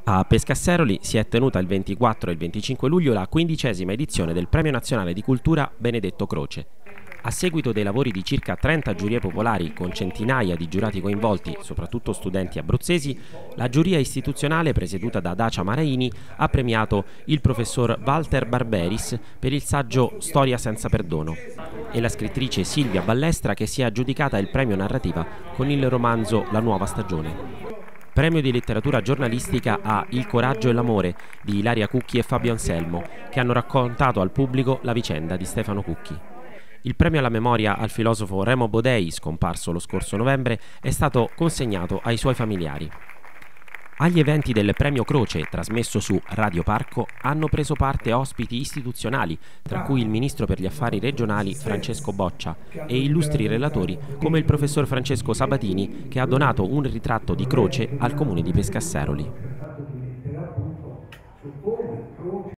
A Pescasseroli si è tenuta il 24 e il 25 luglio la 15ª edizione del Premio Nazionale di Cultura Benedetto Croce. A seguito dei lavori di circa 30 giurie popolari con centinaia di giurati coinvolti, soprattutto studenti abruzzesi, la giuria istituzionale presieduta da Dacia Maraini ha premiato il professor Walter Barberis per il saggio Storia senza perdono e la scrittrice Silvia Ballestra che si è aggiudicata il premio narrativa con il romanzo La nuova stagione. Premio di letteratura giornalistica a Il coraggio e l'amore di Ilaria Cucchi e Fabio Anselmo, che hanno raccontato al pubblico la vicenda di Stefano Cucchi. Il premio alla memoria al filosofo Remo Bodei, scomparso lo scorso novembre, è stato consegnato ai suoi familiari. Agli eventi del Premio Croce, trasmesso su Radio Parco, hanno preso parte ospiti istituzionali, tra cui il Ministro per gli Affari Regionali Francesco Boccia e illustri relatori come il professor Francesco Sabatini, che ha donato un ritratto di Croce al comune di Pescasseroli.